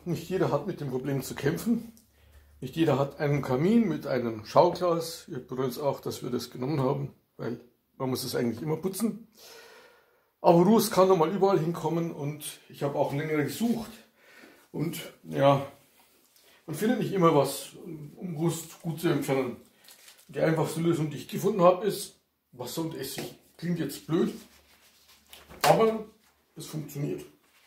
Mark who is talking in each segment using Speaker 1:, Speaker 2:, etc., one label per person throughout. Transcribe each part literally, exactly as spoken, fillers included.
Speaker 1: nicht jeder hat mit dem Problem zu kämpfen. Nicht jeder hat einen Kamin mit einem Schauglas. Wir bereuen es auch, dass wir das genommen haben, weil man muss es eigentlich immer putzen. Aber Ruß kann nochmal überall hinkommen und ich habe auch länger gesucht. Und ja, man findet nicht immer was, um Ruß gut zu entfernen. Die einfachste Lösung, die ich gefunden habe, ist Wasser und Essig. Klingt jetzt blöd, aber es funktioniert.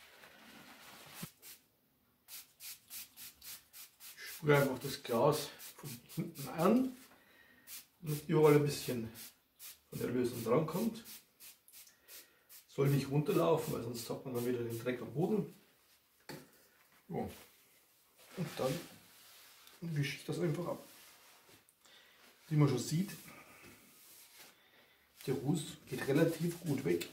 Speaker 1: Ich sprühe einfach das Glas von hinten an, damit überall ein bisschen von der Lösung drankommt. Soll nicht runterlaufen, weil sonst hat man dann wieder den Dreck am Boden. Ja. Und dann wische ich das einfach ab. Wie man schon sieht, der Ruß geht relativ gut weg.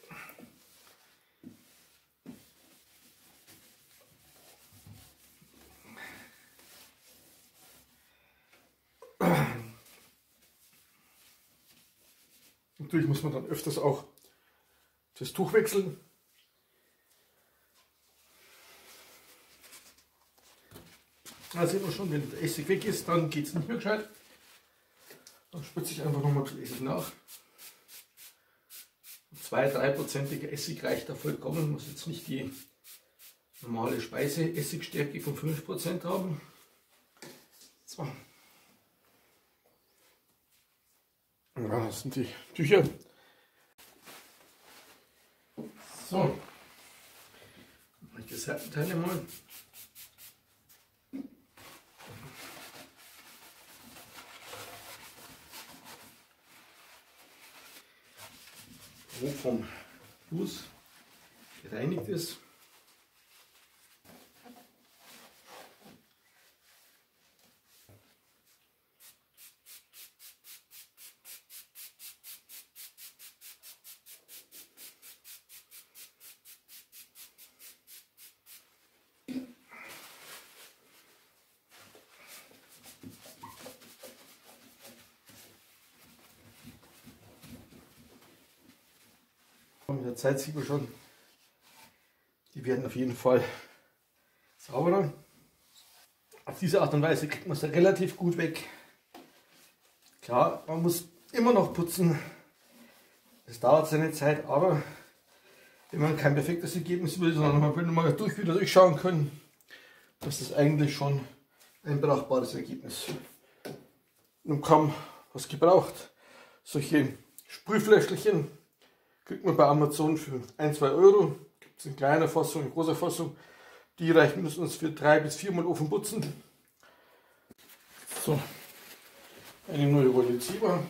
Speaker 1: Natürlich muss man dann öfters auch das Tuch wechseln. Da sehen wir schon, wenn der Essig weg ist, dann geht es nicht mehr gescheit. Dann spritze ich einfach nochmal den Essig nach. zwei bis drei Prozentiger Essig reicht da vollkommen. Muss jetzt nicht die normale Speise-Essigstärke von fünf Prozent haben. So. Ja, das sind die Tücher. So. Ich die Seitenteile mal. Wo vom Fuß gereinigt ist. Mit der Zeit sieht man schon, die werden auf jeden Fall sauberer. Auf diese Art und Weise kriegt man es relativ gut weg. Klar, man muss immer noch putzen. Es dauert seine Zeit, aber wenn man kein perfektes Ergebnis will, sondern man will mal durch wieder durchschauen können, das ist eigentlich schon ein brauchbares Ergebnis. Nun kaum was gebraucht. Solche Sprühfläschchen kriegt man bei Amazon für ein bis zwei Euro. Gibt es in kleiner Fassung, in großer Fassung. Die reichen uns für drei bis viermal Ofen putzen. So, eine neue Rolle Zebra.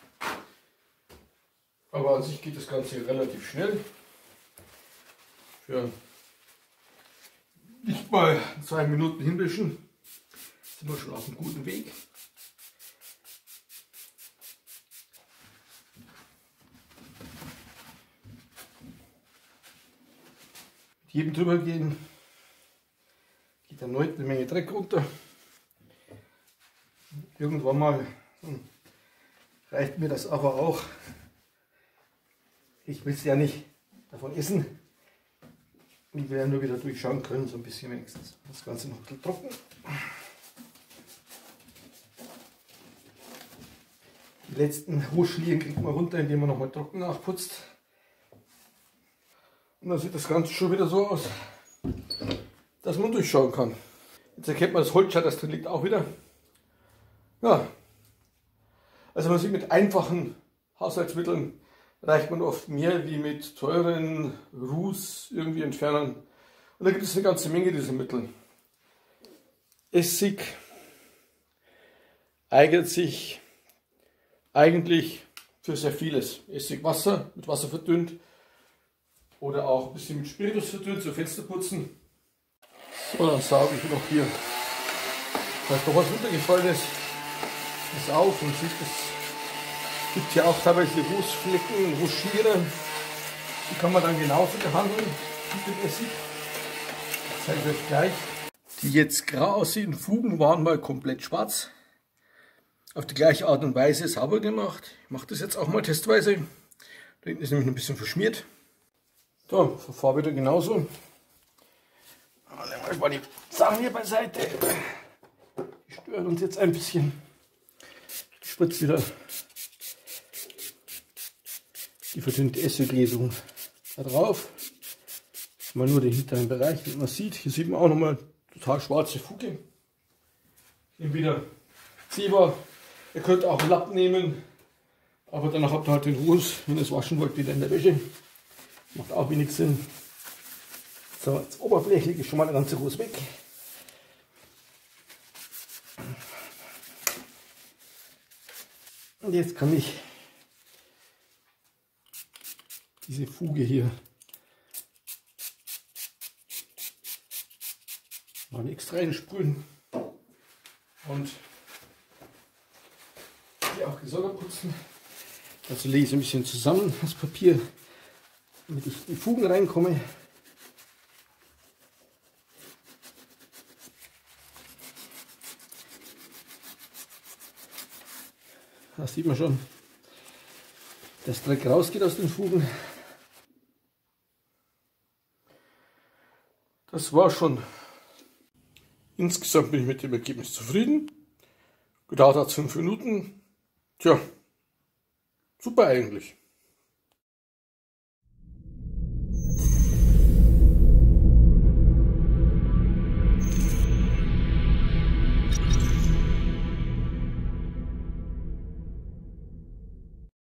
Speaker 1: Aber an sich geht das Ganze relativ schnell. Für nicht mal zwei Minuten hinwischen sind wir schon auf einem guten Weg. Mit jedem drüber gehen geht erneut eine Menge Dreck runter. Irgendwann mal hm, reicht mir das aber auch. Ich will es ja nicht davon essen. Ich will ja nur wieder durchschauen können, so ein bisschen wenigstens. Das Ganze noch ein bisschen trocken. Die letzten Huschlien kriegt man runter, indem man nochmal trocken nachputzt. Und dann sieht das Ganze schon wieder so aus, dass man durchschauen kann. Jetzt erkennt man das Holzscheit, das drin liegt, auch wieder. Ja, also man sieht, mit einfachen Haushaltsmitteln reicht man oft mehr wie mit teuren Ruß irgendwie entfernen. Und da gibt es eine ganze Menge dieser Mittel. Essig eignet sich eigentlich für sehr vieles. Essig, Wasser, mit Wasser verdünnt. Oder auch ein bisschen mit Spiritus verdünnt, so Fenster putzen. So, dann sauge ich noch hier, falls noch was runtergefallen ist, das auf und sieht, es gibt hier auch teilweise Rußflecken, Rußschmiere. Die kann man dann genauso behandeln mit dem Essig. Das zeige ich euch gleich. Die jetzt grau aussehenden Fugen waren mal komplett schwarz. Auf die gleiche Art und Weise sauber gemacht. Ich mache das jetzt auch mal testweise. Da hinten ist nämlich ein bisschen verschmiert. So, von Farbe wieder genauso. Legen wir mal die Sachen hier beiseite. Die stören uns jetzt ein bisschen. Ich spritze wieder die verdünnte Essiglesung da drauf. Mal nur den hinteren Bereich, wie man sieht. Hier sieht man auch nochmal total schwarze Fuge. Hier wieder Zebra. Ihr könnt auch einen Lappen nehmen, aber danach habt ihr halt den Ruß, wenn ihr es waschen wollt, wieder in der Wäsche. Macht auch wenig Sinn. So, jetzt oberflächlich ist schon mal der ganze Ruß weg. Und jetzt kann ich diese Fuge hier mal extra reinsprühen und hier auch gesondert putzen. Also lege ich ein bisschen zusammen das Papier, damit ich in die Fugen reinkomme. Da sieht man schon, dass Dreck rausgeht aus den Fugen. Das war schon. Insgesamt bin ich mit dem Ergebnis zufrieden. Gedauert hat es fünf Minuten. Tja, super eigentlich.